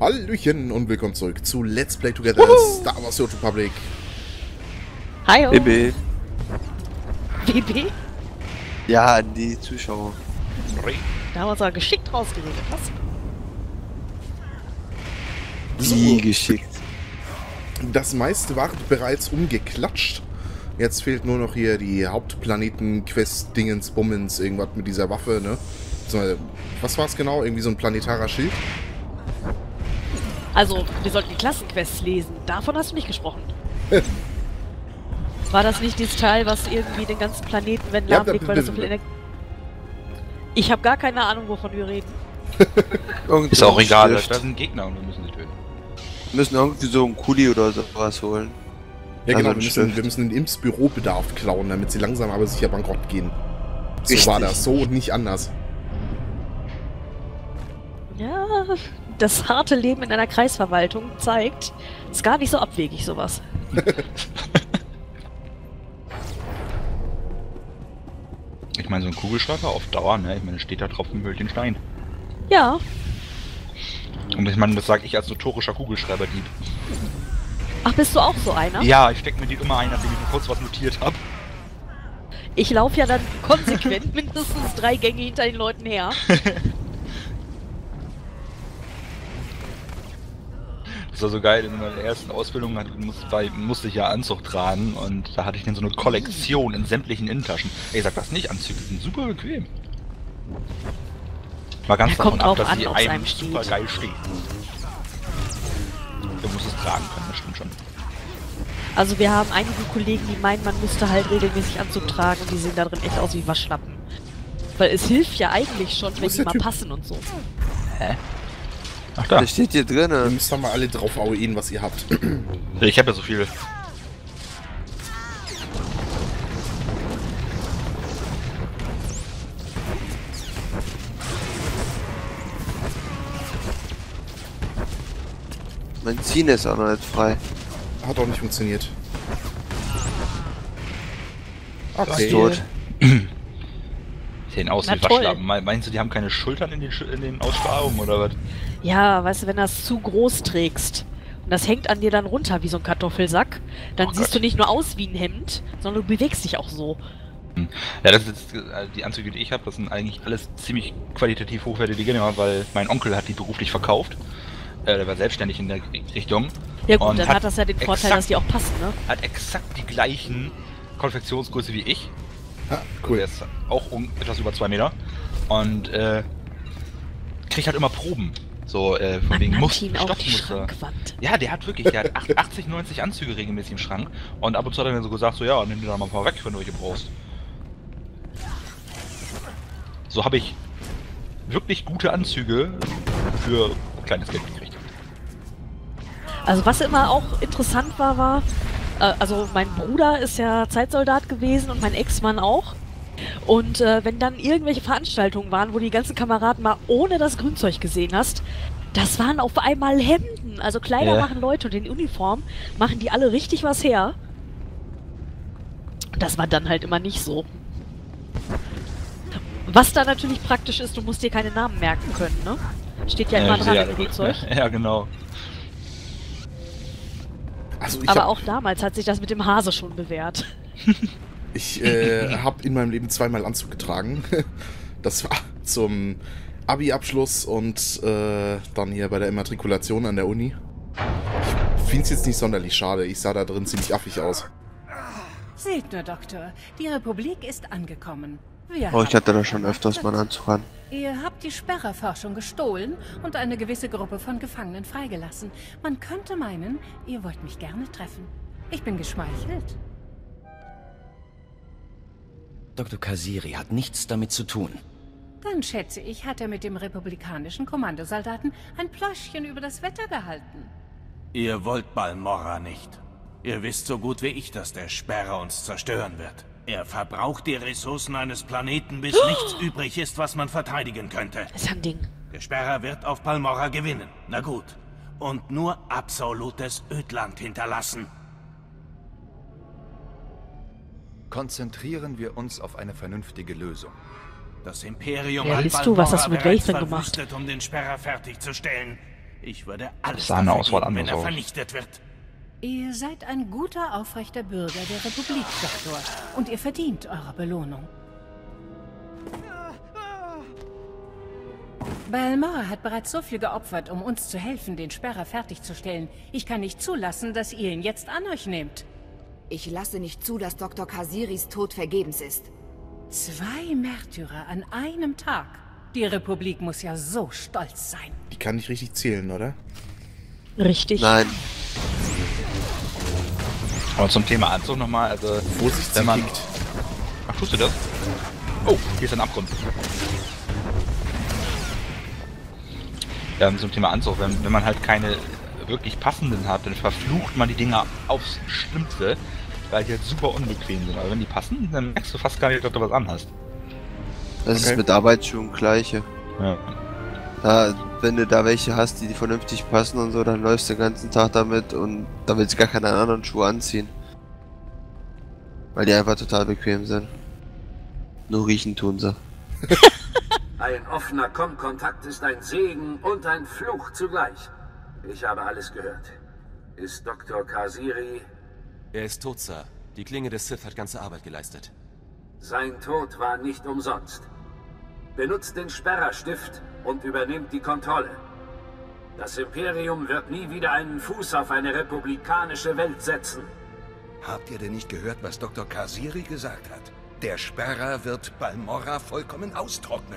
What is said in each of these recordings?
Hallöchen und willkommen zurück zu Let's Play Together Star Wars The Old Republic. Hi. BB. BB? Ja, an die Zuschauer. Da haben wir uns aber geschickt rausgeredet, was? Wie geschickt. Das meiste war bereits umgeklatscht. Jetzt fehlt nur noch hier die Hauptplaneten-Quest-Dingens, Bummens, irgendwas mit dieser Waffe, ne? So, was war es genau? Irgendwie so ein planetarer Schild? Also, wir sollten die Klassenquests lesen. Davon hast du nicht gesprochen. War das nicht dieses Teil, was irgendwie den ganzen Planeten, wenn lahmlegt, weil das so viel Energie... Ich habe gar keine Ahnung, wovon wir reden. Ist auch egal, da sind Gegner und wir müssen sie töten. Wir müssen irgendwie so einen Kuli oder sowas holen. Ja genau, Also wir müssen den Imps Bürobedarf klauen, damit sie langsam aber sicher bankrott gehen. So Richtig. war das, so und nicht anders. Ja, das harte Leben in einer Kreisverwaltung zeigt, ist gar nicht so abwegig, sowas. Ich meine, so ein Kugelschreiber auf Dauer, ne? Ich meine, steht da drauf und hüllt den Stein. Ja. Und ich meine, das sage ich als notorischer Kugelschreiber-Dieb. Ach, bist du auch so einer? Ja, ich stecke mir die immer ein, nachdem ich mir kurz was notiert habe. Ich laufe ja dann konsequent mindestens 3 Gänge hinter den Leuten her. Das war so geil, in meiner ersten Ausbildung musste ich ja Anzug tragen und da hatte ich dann so eine Kollektion in sämtlichen Innentaschen. Ey, sag das nicht, Anzüge sind super bequem. Mal ganz davon ab, dass sie einem super geil stehen. Du musst es tragen können, das stimmt schon. Also wir haben einige Kollegen, die meinen, man müsste halt regelmäßig Anzug tragen und die sehen da drin echt aus wie Waschlappen. Weil es hilft ja eigentlich schon, wenn die mal passen und so. Hä? Ach da. Der steht hier drin. Ihr müsst doch mal alle drauf AOEen, was ihr habt. Ich habe ja so viele. Mein Ziehen ist auch noch nicht frei. Hat auch nicht funktioniert. Ist tot. Sehen aus Na wie toll. Waschlappen. Meinst du, die haben keine Schultern in den Aussparungen oder was? Ja, weißt du, wenn du das zu groß trägst und das hängt an dir dann runter wie so ein Kartoffelsack, dann Oh siehst Gott. du nicht nur aus wie ein Hemd, sondern du bewegst dich auch so. Ja, das ist die Anzüge, die ich habe, das sind eigentlich alles ziemlich qualitativ hochwertige Dinger, weil mein Onkel hat die beruflich verkauft. Der war selbstständig in der Richtung. Ja gut, Und dann hat das ja den Vorteil, dass die auch passen, ne? Hat exakt die gleichen Konfektionsgröße wie ich. Ah, Der cool. ist auch etwas über 2 Meter. Und kriegt halt immer Proben. So, von Man wegen nannte ihn auch die Stoffmuster. Schrankwand. Ja, der hat 80, 90 Anzüge regelmäßig im Schrank. Und ab und zu hat er mir so gesagt, so ja, nimm die doch mal ein paar weg, wenn du welche brauchst. So habe ich wirklich gute Anzüge für kleines Geld gekriegt. Also was immer auch interessant war, also mein Bruder ist ja Zeitsoldat gewesen und mein Ex-Mann auch. Und wenn dann irgendwelche Veranstaltungen waren, wo die ganzen Kameraden mal ohne das Grünzeug gesehen hast, das waren auf einmal Hemden. Also Kleider machen Leute und in Uniform machen die alle richtig was her. Das war dann halt immer nicht so. Was da natürlich praktisch ist, du musst dir keine Namen merken können, ne? Steht ja immer dran im Grünzeug. Ja, genau. Also Aber auch damals hat sich das mit dem Hase schon bewährt. Ich habe in meinem Leben 2-mal Anzug getragen. Das war zum Abi-Abschluss und dann hier bei der Immatrikulation an der Uni. Ich finde es jetzt nicht sonderlich schade. Ich sah da drin ziemlich affig aus. Seht nur, Doktor, die Republik ist angekommen. Wir Oh, ich haben hatte da schon öfters mal einen Anzug an. Ihr habt die Sperrerforschung gestohlen und eine gewisse Gruppe von Gefangenen freigelassen. Man könnte meinen, ihr wollt mich gerne treffen. Ich bin geschmeichelt. Dr. Kasiri hat nichts damit zu tun. Dann schätze ich, hat er mit dem republikanischen Kommandosoldaten ein Pläuschchen über das Wetter gehalten. Ihr wollt Balmorra nicht. Ihr wisst so gut wie ich, dass der Sperrer uns zerstören wird. Er verbraucht die Ressourcen eines Planeten, bis nichts übrig ist, was man verteidigen könnte. Das ist ein Ding. Der Sperrer wird auf Balmorra gewinnen. Na gut. Und nur absolutes Ödland hinterlassen. Konzentrieren wir uns auf eine vernünftige Lösung. Das Imperium Wer hat bist du? Was hast du Balmorra mit bereits Wraith denn gemacht? verwüstet, um den Sperrer fertigzustellen. Ich würde alles Sah eine dafür Auswahl geben, wenn anders er aus. vernichtet wird. Ihr seid ein guter, aufrechter Bürger der Republik, Doktor. Und ihr verdient eure Belohnung. Balmorra hat bereits so viel geopfert, um uns zu helfen, den Sperrer fertigzustellen. Ich kann nicht zulassen, dass ihr ihn jetzt an euch nehmt. Ich lasse nicht zu, dass Dr. Kasiris Tod vergebens ist. 2 Märtyrer an einem Tag. Die Republik muss ja so stolz sein. Die kann nicht richtig zählen, oder? Richtig. Nein. Aber zum Thema Anzug nochmal, also Vorsicht, wenn sie man... liegt. Ach, tust du das? Oh, hier ist ein Abgrund. Zum Thema Anzug, wenn man halt keine wirklich passenden hat, dann verflucht man die Dinger aufs Schlimmste, weil die halt super unbequem sind. Aber wenn die passen, dann merkst du fast gar nicht, dass du was anhast. Das Okay. ist mit Arbeitsschuhen gleiche. Ja. Wenn du da welche hast, die vernünftig passen und so, dann läufst du den ganzen Tag damit und da willst du gar keine anderen Schuhe anziehen. Weil die einfach total bequem sind. Nur riechen tun sie. Ein offener Kontakt ist ein Segen und ein Fluch zugleich. Ich habe alles gehört. Ist Dr. Kasiri... Er ist tot, Sir. Die Klinge des Sith hat ganze Arbeit geleistet. Sein Tod war nicht umsonst. Benutzt den Sperrerstift und übernimmt die Kontrolle. Das Imperium wird nie wieder einen Fuß auf eine republikanische Welt setzen. Habt ihr denn nicht gehört, was Dr. Kasiri gesagt hat? Der Sperrer wird Balmorra vollkommen austrocknen.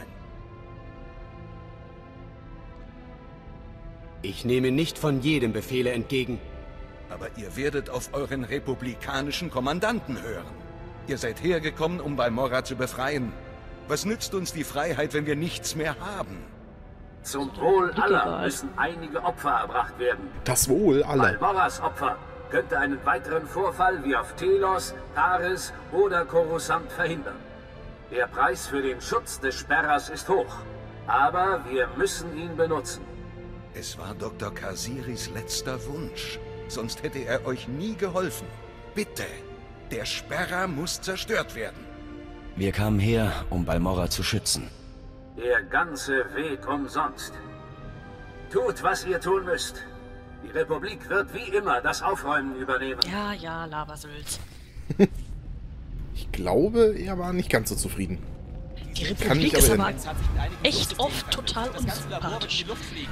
Ich nehme nicht von jedem Befehle entgegen. Aber ihr werdet auf euren republikanischen Kommandanten hören. Ihr seid hergekommen, um Balmorra zu befreien. Was nützt uns die Freiheit, wenn wir nichts mehr haben? Zum Wohl aller müssen einige Opfer erbracht werden. Das Wohl aller. Balmorras Opfer könnte einen weiteren Vorfall wie auf Telos, Taris oder Coruscant verhindern. Der Preis für den Schutz des Sperrers ist hoch, aber wir müssen ihn benutzen. Es war Dr. Kasiris letzter Wunsch. Sonst hätte er euch nie geholfen. Bitte, der Sperrer muss zerstört werden. Wir kamen her, um Balmorra zu schützen. Der ganze Weg umsonst. Tut, was ihr tun müsst. Die Republik wird wie immer das Aufräumen übernehmen. Ja, ja, Labersülz. Ich glaube, er war nicht ganz so zufrieden. Die Kann mich Republik ist aber aber echt oft total unsympathisch.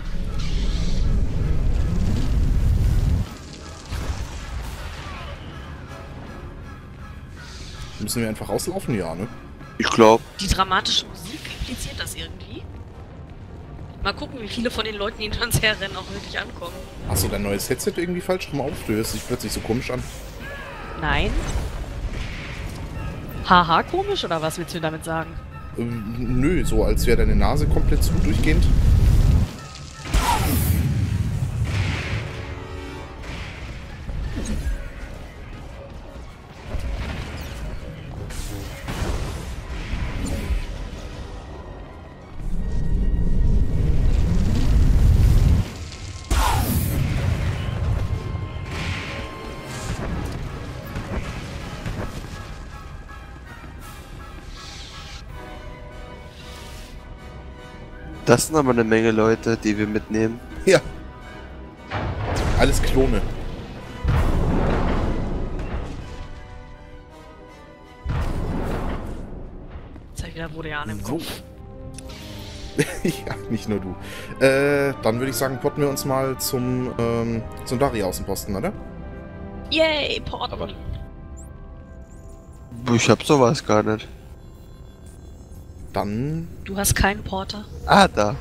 Müssen wir einfach rauslaufen? Ja, ne? Ich glaube. Die dramatische Musik impliziert das irgendwie. Mal gucken, wie viele von den Leuten, die hinter uns herrennen, auch wirklich ankommen. Hast du dein neues Headset irgendwie falsch rum auf? Du hörst dich plötzlich so komisch an. Nein. Haha, komisch, oder was willst du damit sagen? Nö, so als wäre deine Nase komplett zu durchgehend. Das sind aber eine Menge Leute, die wir mitnehmen. Ja. Alles Klone. Jetzt hab ich wieder Bodian im Kopf. Ja, nicht nur du. Dann würde ich sagen, potten wir uns mal zum Dari-Außenposten, oder? Yay, Porten. Ich hab sowas gar nicht. Dann... Du hast keinen Porter? Ah, da.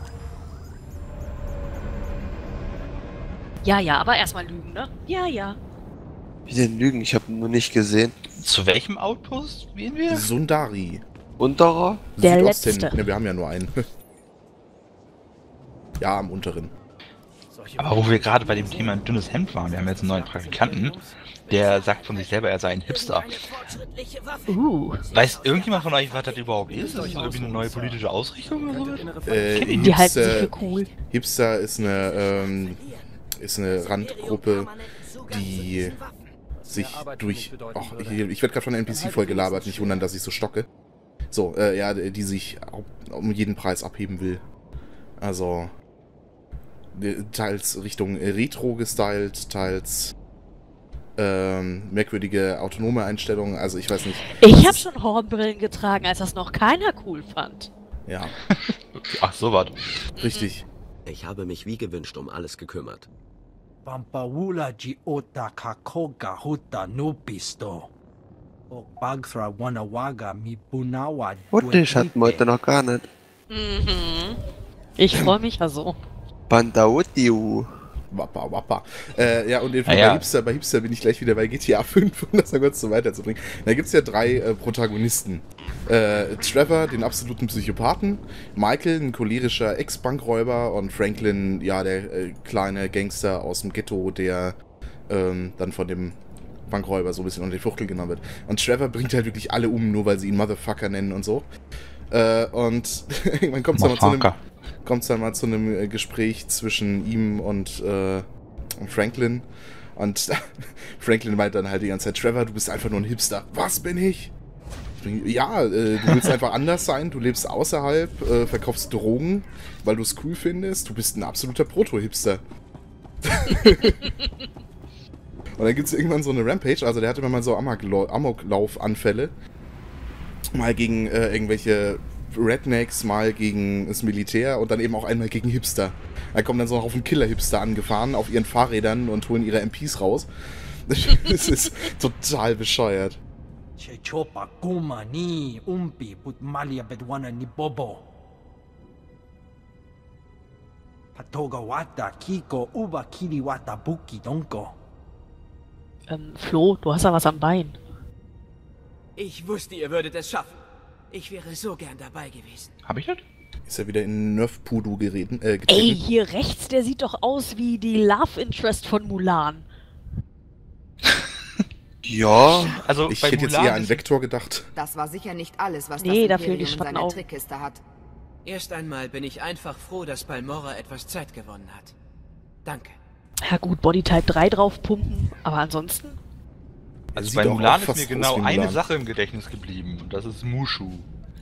Ja, ja, aber erstmal lügen, ne? Ja, ja. Wie denn lügen? Ich habe nur nicht gesehen. Zu welchem Outpost gehen wir? Sundari. Unterer? Der Südosten. letzte. Ne, wir haben ja nur einen. Ja, am unteren. Aber wo wir gerade bei dem Thema ein dünnes Hemd waren, wir haben jetzt einen neuen Praktikanten, der sagt von sich selber, er sei ein Hipster. Weiß irgendjemand von euch, was das überhaupt ist? Ist das irgendwie eine neue politische Ausrichtung oder so? Die halten sich für cool. Hipster ist eine Randgruppe, die sich durch... Och, ich werde gerade von der NPC voll gelabert, nicht wundern, dass ich so stocke. So, ja, die sich um jeden Preis abheben will. Also... teils Richtung Retro gestylt, teils merkwürdige autonome Einstellungen, also ich weiß nicht. Ich habe schon Hornbrillen getragen, als das noch keiner cool fand. Ja. Ach, so was. Richtig. Ich habe mich wie gewünscht um alles gekümmert. Pampaula ji ota kakoga huta nubisto. Bagthra wanawaga mi bunawa. Und ich hatten wir heute noch gar nicht. Mhm. Ich freue mich ja so. Bandautiu. Wappa, wappa. Ja, und bei Hipster bin ich gleich wieder bei GTA 5, um das mal kurz so weiterzubringen. Da gibt es ja 3 Protagonisten. Trevor, den absoluten Psychopathen, Michael, ein cholerischer Ex-Bankräuber und Franklin, ja, der kleine Gangster aus dem Ghetto, der dann von dem Bankräuber so ein bisschen unter die Fuchtel genommen wird. Und Trevor bringt halt wirklich alle um, nur weil sie ihn Motherfucker nennen und so. Und irgendwann kommt es dann mal zu einem Gespräch zwischen ihm und Franklin. Und Franklin meint dann halt die ganze Zeit, Trevor, du bist einfach nur ein Hipster. Was bin ich? Ja, du willst einfach anders sein, du lebst außerhalb, verkaufst Drogen, weil du es cool findest. Du bist ein absoluter Proto-Hipster. Und dann gibt es irgendwann so eine Rampage, also der hatte immer mal so Amoklauf-Anfälle. Mal gegen irgendwelche Rednecks, mal gegen das Militär und dann eben auch einmal gegen Hipster. Da kommen dann so ein Haufen Killer-Hipster angefahren auf ihren Fahrrädern und holen ihre MPs raus. Das ist total bescheuert. Chechopa kuma ni umpi put malia bedwana ni bobo. Patoga wata kiko uba kiri wata buki donko. Flo, du hast ja was am Bein. Ich wusste, ihr würdet es schaffen. Ich wäre so gern dabei gewesen. Hab ich das? Ist ja wieder in Nerf-Pudu getreten. Ey, hier rechts, der sieht doch aus wie die Love Interest von Mulan. Ja, also ich hätte jetzt eher an Vektor gedacht. Das war sicher nicht alles, was Nee, das da fehlen die Imperium in Spatten seiner auch. Trickkiste hat. Erst einmal bin ich einfach froh, dass Balmorra etwas Zeit gewonnen hat. Danke. Ja gut, Bodytype 3 draufpumpen, aber ansonsten? Also Sieht bei auch Mulan ist fast mir aus genau wie eine Mulan. Sache im Gedächtnis geblieben. Und das ist Mushu.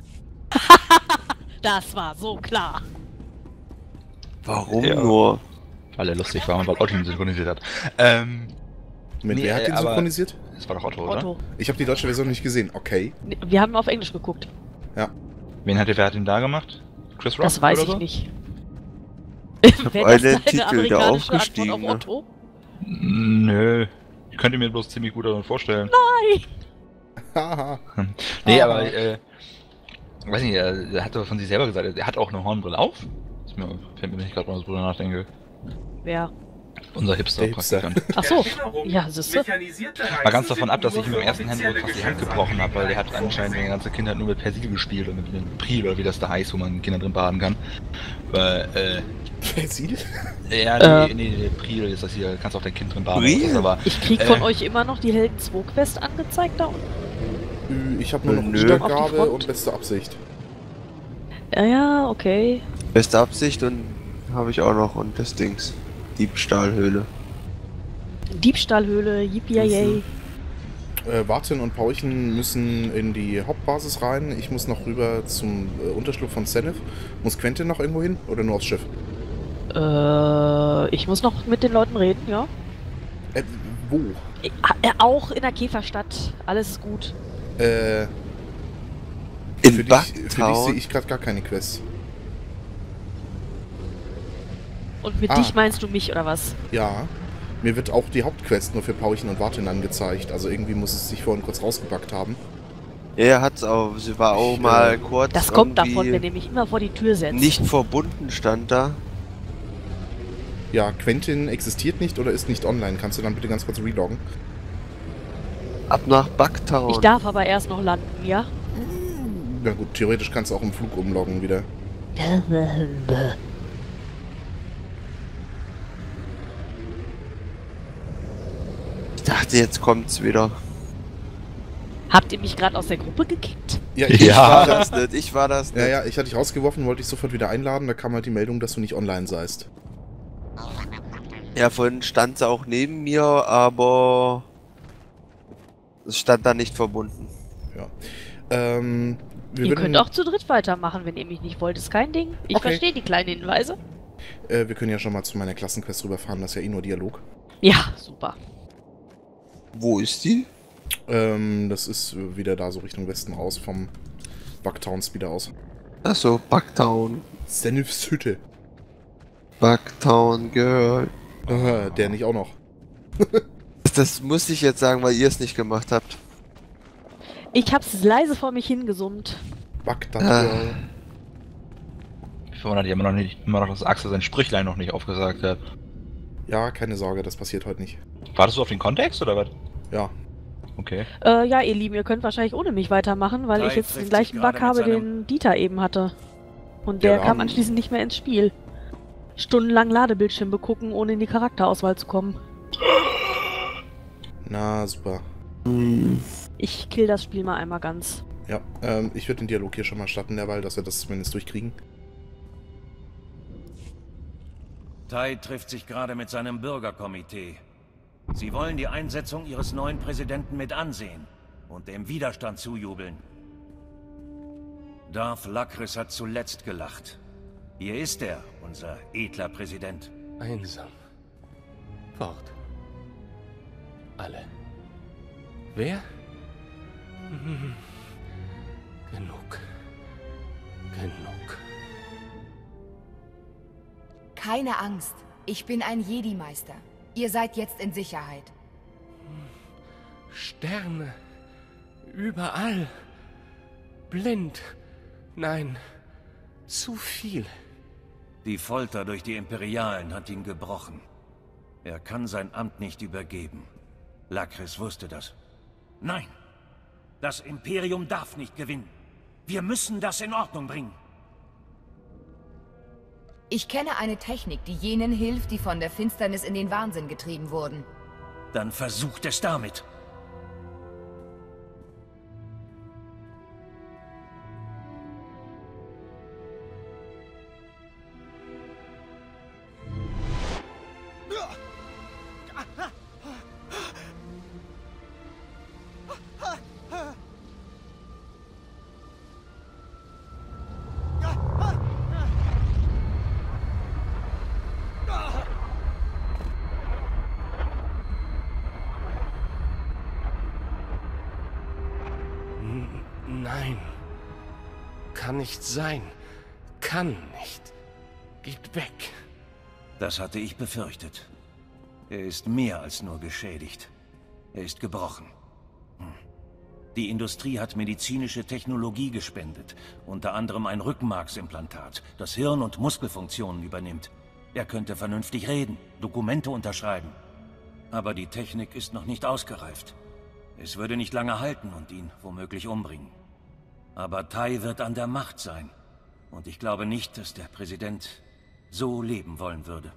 Das war so klar. warum Ja. nur? Weil er lustig war und weil Otto ihn synchronisiert hat. Wer hat den aber synchronisiert? Das war doch Otto, oder? Otto. Ich habe die deutsche Version nicht gesehen. Okay. Wir haben auf Englisch geguckt. Ja. Wer hat ihn da gemacht? Chris Rock? Das weiß oder ich so? nicht. hab Wäre einen das deine Titel, der amerikanische aufgestiegen, Antwort auf Otto? Nö. Ich könnte mir bloß ziemlich gut daran vorstellen. Nein! Haha. Nee, aber, weiß nicht, er hat doch von sich selber gesagt, er hat auch eine Hornbrille auf. Fällt mir nicht gerade mal drüber nachdenke. Wer? Unser Hipster-Praktikant. Ach so. Ja, siehste. Mal ganz davon ab, dass ich ihm im ersten Händedruck fast die Hand gebrochen habe, weil der hat anscheinend seine ganze Kindheit nur mit Persil gespielt oder mit Pril oder wie das da heißt, wo man Kinder drin baden kann. Persil? Ja, nee, Pril ist das hier, kannst auch dein Kind drin baden. Pril? Aber, Ich krieg von euch immer noch die Helden 2 Quest angezeigt da unten. Ich habe nur noch Nö. Wiedergabe Auf die Front? und beste Absicht. Ja, okay. Beste Absicht und habe ich auch noch und das Dings. Diebstahlhöhle. Diebstahlhöhle, yippie Warten und Pauchen müssen in die Hauptbasis rein. Ich muss noch rüber zum Unterschlupf von Zenith. Muss Quentin noch irgendwo hin oder nur aufs Schiff? Ich muss noch mit den Leuten reden, ja. Wo? Auch in der Käferstadt. Alles ist gut. In Für dich Bugtown. sehe ich gerade gar keine Quest. Und mit dich meinst du mich, oder was? Ja. Mir wird auch die Hauptquest nur für Pauchen und Warten angezeigt. Also irgendwie muss es sich vorhin kurz rausgebackt haben. Ja, hat's auch. Sie war auch mal kurz. Das kommt davon, irgendwie wenn ihr mich immer vor die Tür setzt. nicht verbunden stand da. Ja, Quentin existiert nicht oder ist nicht online. Kannst du dann bitte ganz kurz reloggen? Ab nach Bugtown. Ich darf aber erst noch landen, ja? Na gut, theoretisch kannst du auch im Flug umloggen wieder. Ich dachte, jetzt kommt's wieder. Habt ihr mich gerade aus der Gruppe gekickt? Ja, Ich war das nicht. Ich war das nicht. Ja, ich hatte dich rausgeworfen, wollte dich sofort wieder einladen. Da kam halt die Meldung, dass du nicht online seist. Ja, vorhin stand sie auch neben mir, aber es stand da nicht verbunden. Ja. Ihr könnt auch zu dritt weitermachen, wenn ihr mich nicht wollt. Ist kein Ding. Ich Okay. verstehe die kleinen Hinweise. Wir können ja schon mal zu meiner Klassenquest rüberfahren, das ist ja eh nur Dialog. Ja, super. Wo ist die? Das ist wieder da so Richtung Westen raus, vom Bugtown Speeder aus. Achso, Bugtown. Senfs Hütte. Bugtown Girl. Der nicht auch noch. Das muss ich jetzt sagen, weil ihr es nicht gemacht habt. Ich hab's leise vor mich hingesummt. Bagdad Girl. Ich verwundere dich immer noch, dass Axel sein Sprüchlein noch nicht aufgesagt hat. Ja, keine Sorge, das passiert heute nicht. Wartest du auf den Kontext oder was? Ja. Okay. Ja, ihr Lieben, ihr könnt wahrscheinlich ohne mich weitermachen, weil ich jetzt den gleichen Bug habe, den Dieter eben hatte. Und der kam anschließend nicht mehr ins Spiel. Stundenlang Ladebildschirm begucken, ohne in die Charakterauswahl zu kommen. Na, super. Ich kill das Spiel mal einmal ganz. Ja, ich würde den Dialog hier schon mal starten derweil, dass wir das zumindest durchkriegen. Tai trifft sich gerade mit seinem Bürgerkomitee. Sie wollen die Einsetzung ihres neuen Präsidenten mit ansehen und dem Widerstand zujubeln. Darth Lacris hat zuletzt gelacht. Hier ist er, unser edler Präsident. Einsam. Fort. Alle. Wer? Genug. Genug. Keine Angst. Ich bin ein Jedi-Meister. Ihr seid jetzt in Sicherheit. Sterne. Überall. Blind. Nein. Zu viel. Die Folter durch die Imperialen hat ihn gebrochen. Er kann sein Amt nicht übergeben. Lacris wusste das. Nein! Das Imperium darf nicht gewinnen. Wir müssen das in Ordnung bringen. Ich kenne eine Technik, die jenen hilft, die von der Finsternis in den Wahnsinn getrieben wurden. Dann versucht es damit. Nein. Kann nicht sein. Kann nicht. Geht weg. Das hatte ich befürchtet. Er ist mehr als nur geschädigt. Er ist gebrochen. Die Industrie hat medizinische Technologie gespendet. Unter anderem ein Rückenmarksimplantat, das Hirn- und Muskelfunktionen übernimmt. Er könnte vernünftig reden, Dokumente unterschreiben. Aber die Technik ist noch nicht ausgereift. Es würde nicht lange halten und ihn womöglich umbringen. Aber Tai wird an der Macht sein. Und ich glaube nicht, dass der Präsident so leben wollen würde.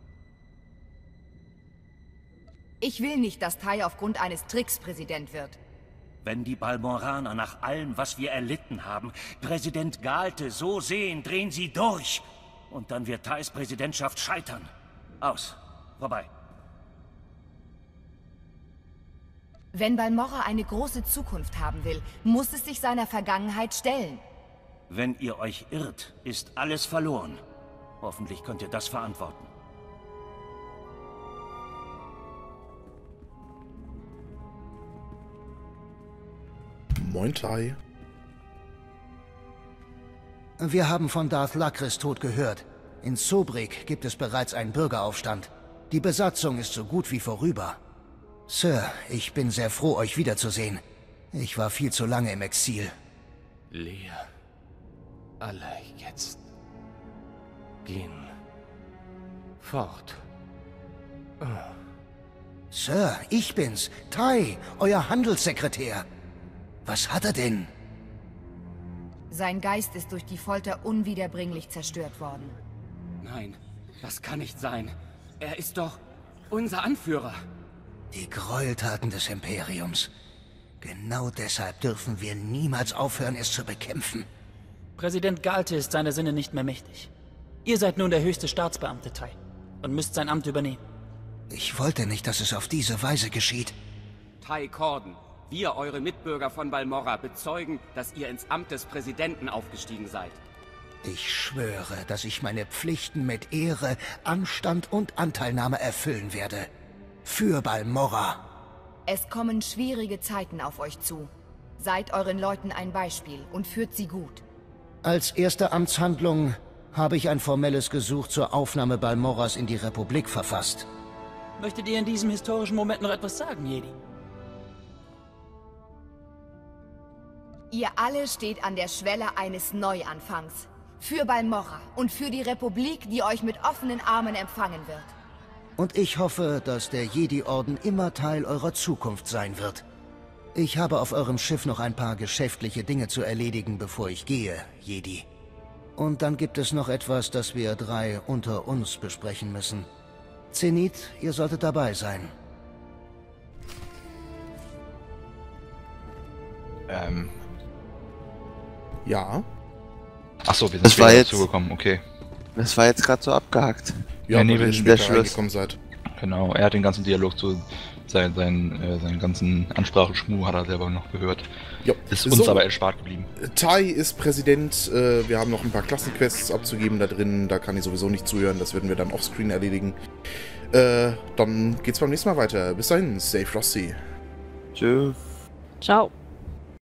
Ich will nicht, dass Tai aufgrund eines Tricks Präsident wird. Wenn die Balmoraner nach allem, was wir erlitten haben, Präsident Galte so sehen, drehen sie durch. Und dann wird Tais Präsidentschaft scheitern. Aus. Vorbei. Wenn Balmorra eine große Zukunft haben will, muss es sich seiner Vergangenheit stellen. Wenn ihr euch irrt, ist alles verloren. Hoffentlich könnt ihr das verantworten. Moin, Tai. Wir haben von Darth Lacris Tod gehört. In Sobrik gibt es bereits einen Bürgeraufstand. Die Besatzung ist so gut wie vorüber. Sir, ich bin sehr froh, euch wiederzusehen. Ich war viel zu lange im Exil. Leer. Alle jetzt. Gehen. Fort. Oh. Sir, ich bin's. Tai, euer Handelssekretär. Was hat er denn? Sein Geist ist durch die Folter unwiederbringlich zerstört worden. Nein, das kann nicht sein. Er ist doch unser Anführer. Die Gräueltaten des Imperiums. Genau deshalb dürfen wir niemals aufhören, es zu bekämpfen. Präsident Galte ist seiner Sinne nicht mehr mächtig. Ihr seid nun der höchste Staatsbeamte, Tai, und müsst sein Amt übernehmen. Ich wollte nicht, dass es auf diese Weise geschieht. Tai Corden, wir, eure Mitbürger von Balmorra, bezeugen, dass ihr ins Amt des Präsidenten aufgestiegen seid. Ich schwöre, dass ich meine Pflichten mit Ehre, Anstand und Anteilnahme erfüllen werde. Für Balmorra. Es kommen schwierige Zeiten auf euch zu. Seid euren Leuten ein Beispiel und führt sie gut. Als erste Amtshandlung habe ich ein formelles Gesuch zur Aufnahme Balmorras in die Republik verfasst. Möchtet ihr in diesem historischen Moment noch etwas sagen, Jedi? Ihr alle steht an der Schwelle eines Neuanfangs. Für Balmorra und für die Republik, die euch mit offenen Armen empfangen wird. Und ich hoffe, dass der Jedi-Orden immer Teil eurer Zukunft sein wird. Ich habe auf eurem Schiff noch ein paar geschäftliche Dinge zu erledigen, bevor ich gehe, Jedi. Und dann gibt es noch etwas, das wir 3 unter uns besprechen müssen. Zenith, ihr solltet dabei sein. Ja. Achso, wir sind später dazu gekommen, okay. Das war jetzt gerade so abgehakt. Ja, nee, weil ihr später reingekommen seid. Genau, er hat den ganzen Dialog zu seinen ganzen Anspracheschmuh hat er selber noch gehört. Jo. Ist uns aber erspart geblieben. Tai ist Präsident, wir haben noch ein paar Klassenquests abzugeben da drin, da kann ich sowieso nicht zuhören, das werden wir dann offscreen erledigen. Dann geht's beim nächsten Mal weiter. Bis dahin, stay frosty. Tschüss. Ciao.